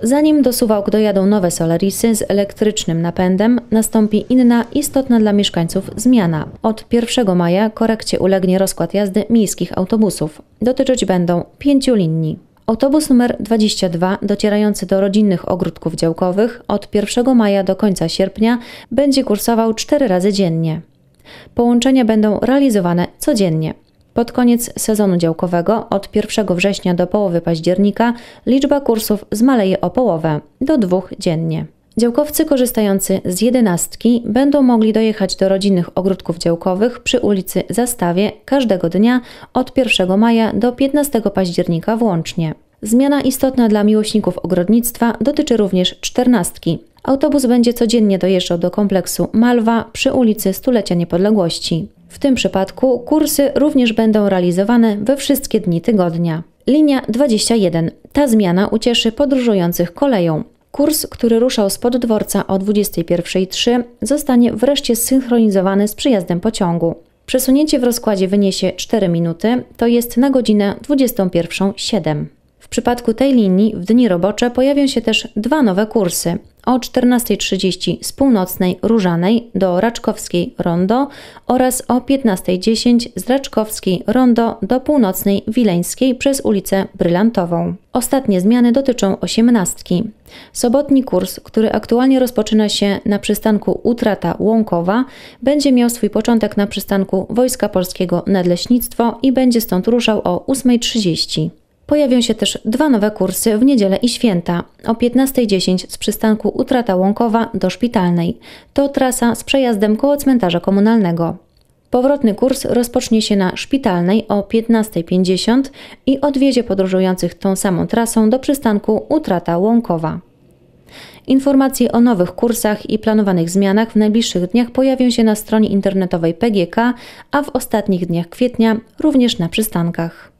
Zanim do Suwałk dojadą nowe Solarisy z elektrycznym napędem, nastąpi inna, istotna dla mieszkańców zmiana. Od 1 maja korekcie ulegnie rozkład jazdy miejskich autobusów. Dotyczyć będą 5 linii. Autobus numer 22 docierający do rodzinnych ogródków działkowych od 1 maja do końca sierpnia będzie kursował 4 razy dziennie. Połączenia będą realizowane codziennie. Pod koniec sezonu działkowego od 1 września do połowy października liczba kursów zmaleje o połowę, do 2 dziennie. Działkowcy korzystający z 11 będą mogli dojechać do rodzinnych ogródków działkowych przy ulicy Zastawie każdego dnia od 1 maja do 15 października włącznie. Zmiana istotna dla miłośników ogrodnictwa dotyczy również 14. Autobus będzie codziennie dojeżdżał do kompleksu Malwa przy ulicy Stulecia Niepodległości. W tym przypadku kursy również będą realizowane we wszystkie dni tygodnia. Linia 21. Ta zmiana ucieszy podróżujących koleją. Kurs, który ruszał spod dworca o 21:03, zostanie wreszcie zsynchronizowany z przyjazdem pociągu. Przesunięcie w rozkładzie wyniesie 4 minuty, to jest na godzinę 21:07. W przypadku tej linii w dni robocze pojawią się też 2 nowe kursy. O 14:30 z Północnej Różanej do Raczkowskiej Rondo oraz o 15:10 z Raczkowskiej Rondo do Północnej Wileńskiej przez ulicę Brylantową. Ostatnie zmiany dotyczą 18. Sobotni kurs, który aktualnie rozpoczyna się na przystanku Utrata Łąkowa, będzie miał swój początek na przystanku Wojska Polskiego Nadleśnictwo i będzie stąd ruszał o 8:30. Pojawią się też 2 nowe kursy w niedzielę i święta. O 15:10 z przystanku Utrata Łąkowa do Szpitalnej. To trasa z przejazdem koło cmentarza komunalnego. Powrotny kurs rozpocznie się na Szpitalnej o 15:50 i odwiezie podróżujących tą samą trasą do przystanku Utrata Łąkowa. Informacje o nowych kursach i planowanych zmianach w najbliższych dniach pojawią się na stronie internetowej PGK, a w ostatnich dniach kwietnia również na przystankach.